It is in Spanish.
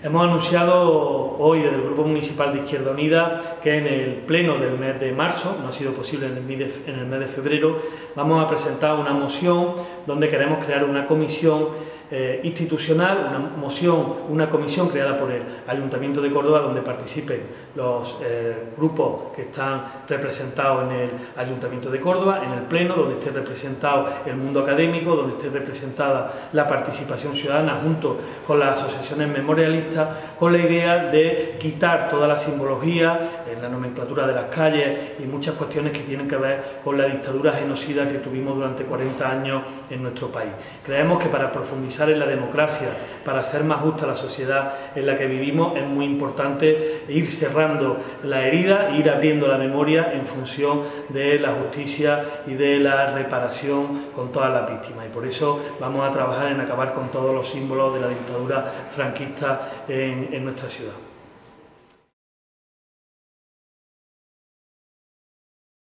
Hemos anunciado hoy desde el Grupo Municipal de Izquierda Unida que en el pleno del mes de marzo, no ha sido posible en el mes de febrero, vamos a presentar una moción donde queremos crear una comisión institucional, una comisión creada por el Ayuntamiento de Córdoba donde participen los grupos que están representados en el Ayuntamiento de Córdoba, en el pleno, donde esté representado el mundo académico, donde esté representada la participación ciudadana junto con las asociaciones memorialistas, con la idea de quitar toda la simbología en la nomenclatura de las calles y muchas cuestiones que tienen que ver con la dictadura genocida que tuvimos durante 40 años en nuestro país. Creemos que para profundizar en la democracia, para hacer más justa la sociedad en la que vivimos, es muy importante ir cerrando la herida e ir abriendo la memoria en función de la justicia y de la reparación con todas las víctimas. Y por eso vamos a trabajar en acabar con todos los símbolos de la dictadura franquista en nuestra ciudad.